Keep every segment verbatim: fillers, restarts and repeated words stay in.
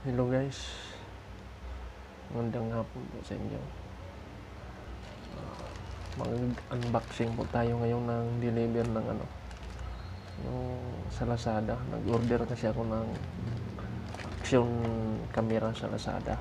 Hello guys, magandang hapon po sa inyo. Uh, Mag-unboxing po tayo ngayon ng deliver ng ano, yung sa Lazada. Nag-order kasi ako ng action camera sa Lazada.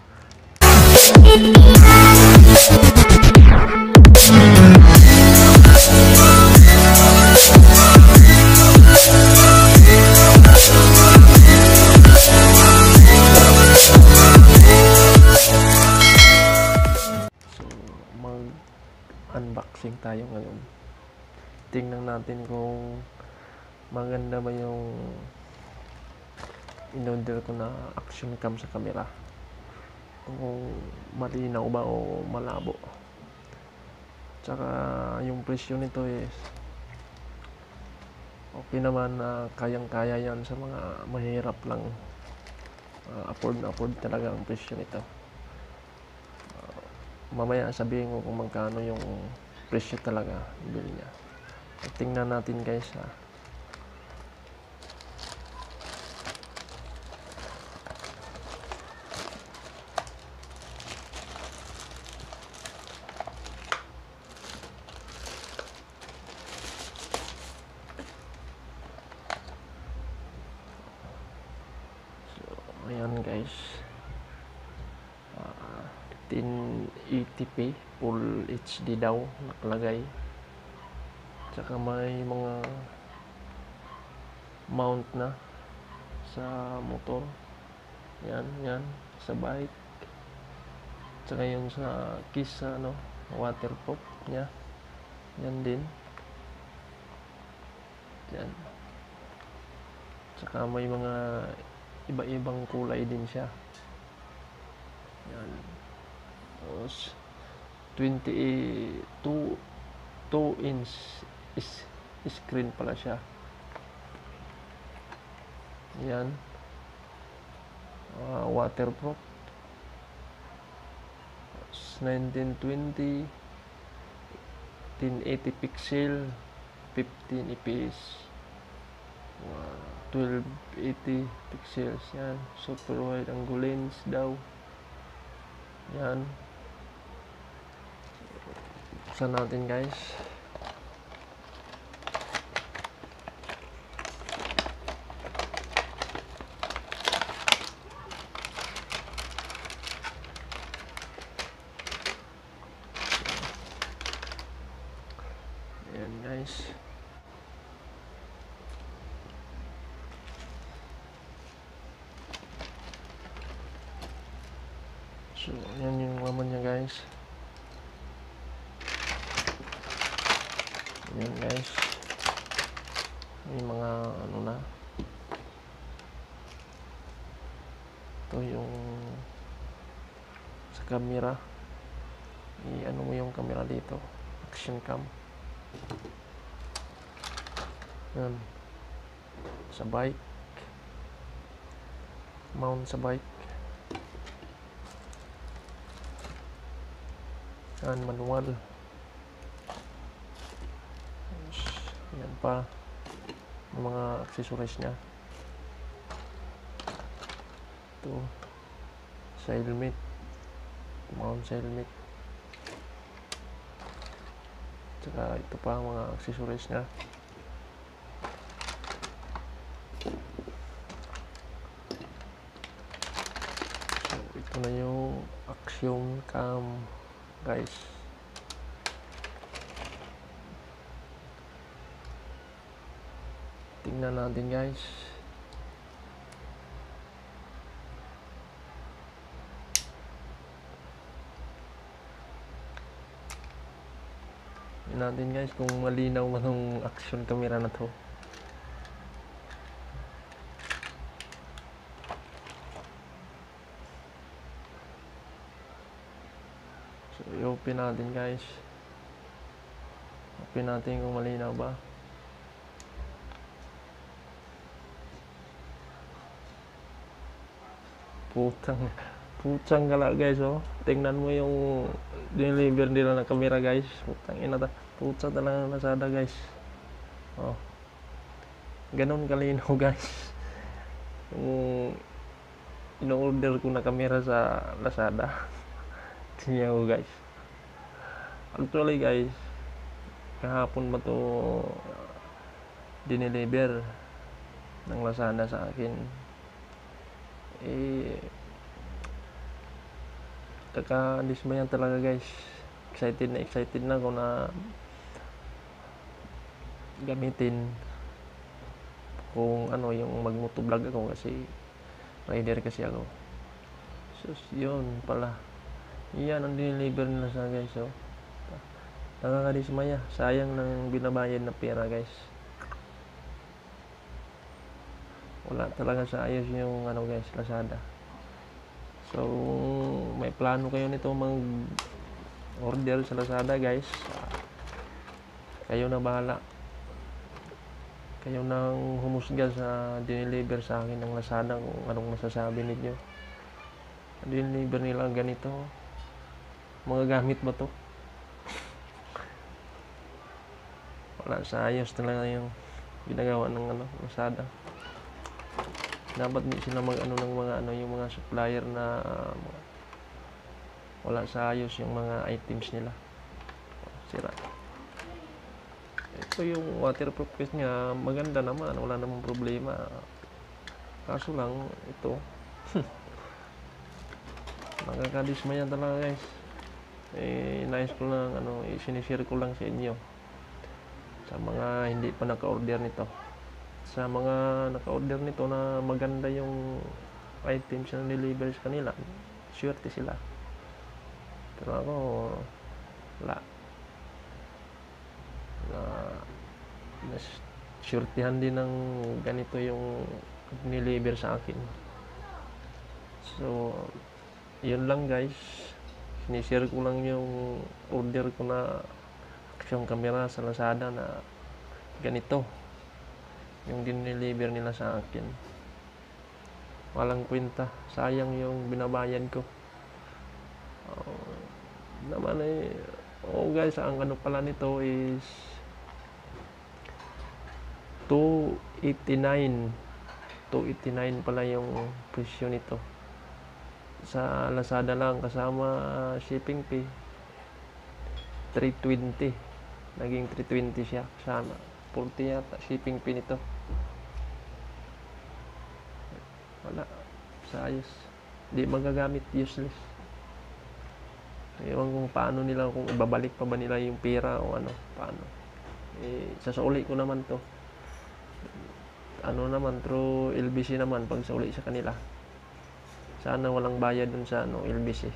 Unboxing tayo ngayon. Tingnan natin kung maganda ba yung in-order ko na action cam sa camera, kung malinaw ba o malabo. Tsaka yung presyo nito is okay naman, na uh, kayang-kaya yan sa mga mahirap lang. uh, afford na afford talaga ang presyo nito. Mamaya sabihin ko kung magkano yung presyo talaga bili niya. At tingnan natin guys ha. So ayan guys, ten eighty p full H D daw nakalagay. Tsaka may mga mount na sa motor, yan yan sa bike. Tsaka yung sa case sa ano, waterproof nya, yan din yan. Tsaka may mga iba-ibang kulay din siya, yan. twenty-two inch is screen pala siya, yan. uh, waterproof, nineteen twenty, ten eighty pixel, fifteen I P S, uh, twelve eighty pixels, yan. Super wide angle lens daw, yan. Buksan natin guys. Ayan guys. So ayan yung laman niya guys. Ayan guys, may mga ano na, ito yung sa camera. I-ano mo yung camera dito, action cam, yan. Sa bike, mount sa bike, yan. Manual, yan pa yung mga accessories nya. Ito sa helmet, mount sa helmet. Tsaka ito pa ang mga accessories nya. So ito na yung action cam guys. Tingnan natin guys. Tingnan natin guys kung malinaw man ang action camera na to. So i-open natin guys. Open natin kung malinaw ba. Putang, putang gala guys, oh. Tingnan mo yung deliver nila ng camera guys. Putang ina ta. Putsa talaga ng Lazada guys. Oh. Ganon kalinaw guys. Yung in-order ko na kamera sa Lazada. Tingnan ko guys. Actually guys, kahapon ba to dineliver ng Lazada sa akin. Eh, kakadismayan talaga guys. Excited na excited na ako na gamitin kung ano yung mag-motovlog ako kasi rider kasi ako. So, yun pala. Yan ang dineliver nila sa guys. So, nakakadismaya. Sayang ng binabayad na pera guys. Wala talaga sa ayos yung ano guys, Lazada. So, may plano kayo nito mag-order sa Lazada guys. Kayo na bahala. Kayo nang humusga sa dineliver sa akin ng Lazada kung anong masasabi ninyo. Dineliver nila ganito. Mga gamit ba to? Wala sa ayos talaga yung ginagawa ng ano, Lazada. Dapat di sila mag ano ng mga ano yung mga supplier na uh, wala sa ayos yung mga items nila. Sira. Ito yung waterproof case niya, maganda naman, wala namang problema. Kaso lang ito nakakadismaya talaga guys. Eh nice ko lang ano, i-share ko lang sa inyo sa mga hindi pa naka-order nito. Sa mga naka-order nito na maganda yung items na nililiver sa kanila, swerte sila. Pero ako wala na mas swertihan din ng ganito yung niliver sa akin. So yun lang guys, sinishare ko lang yung order ko na action camera sa Lazada na ganito yung dineliver nila sa akin. Walang kwenta, sayang yung binabayad ko. Uh, naman eh, oh guys, ang ano pala nito is two eighty-nine pala yung presyo nito sa Lazada lang kasama shipping fee. Three twenty, naging three twenty siya kasama forty yata shipping fee nito. Wala sa ayos, di magagamit, useless. Ewan kung paano nila, kung ibabalik pa ba nila yung pera o ano, paano. Eh, sasauli ko naman to. Ano naman, through L B C naman pag sauli sa kanila. Sana walang bayad dun sa ano, L B C.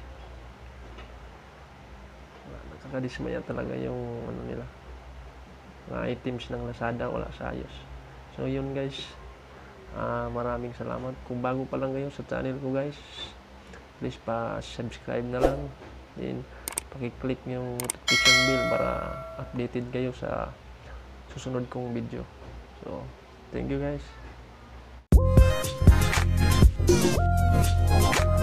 Nakakadismaya talaga yung ano nila. Mga items ng Lazada, wala sa ayos. So yun guys, uh, maraming salamat. Kung bago pa lang kayo sa channel ko guys, please pa-subscribe na lang. Then, paki-click yung notification bell para updated kayo sa susunod kong video. So, thank you guys.